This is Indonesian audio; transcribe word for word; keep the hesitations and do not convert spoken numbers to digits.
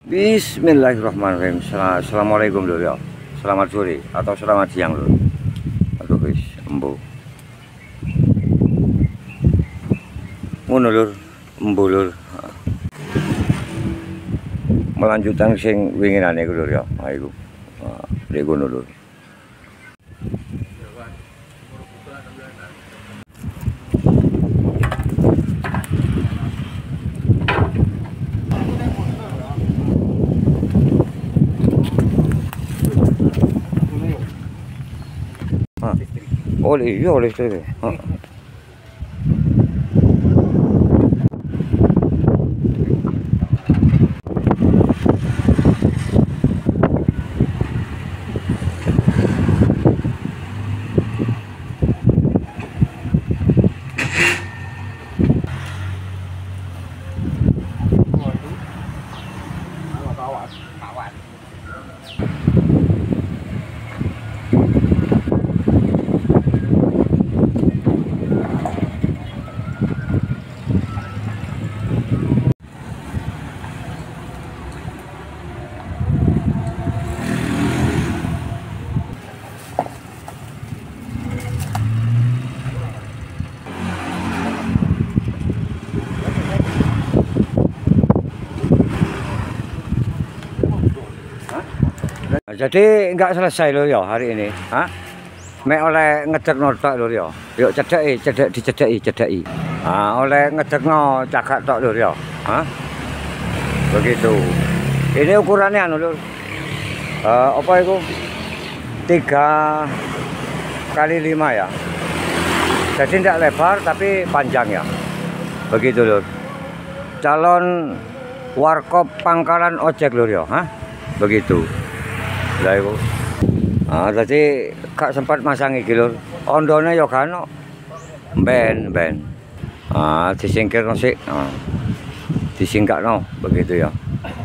Bismillahirrahmanirrahim. Assalamualaikum lur ya. Selamat sore atau selamat siang lur. Aduh wis embo. Ngono lur, embo lur. Melanjutkan sing winginane iku lur ya. Ha iku. Ha, rek ngono lur. Oleh, iya oleh listrik. Ha. Jadi enggak selesai lho ya hari ini. Hah? Mek oleh ngedekno tok lho ya. Yuk cedeki, cedek dicedeki, cedeki. Ah, oleh ngedekno cagak tok lho ya. Hah? Begitu. Ini ukurannya anu lho. Uh, apa itu? tiga kali lima ya. Jadi tidak lebar tapi panjang ya. Begitu lho. Calon warkop pangkalan ojek lho ya. Hah? Begitu. Lah iku. Ah, dadi gak sempat masang iki lur. Ondone ya gak ono. Ben, ben. Ah, disingkirno sik. Ah. Disingkakno begitu ya.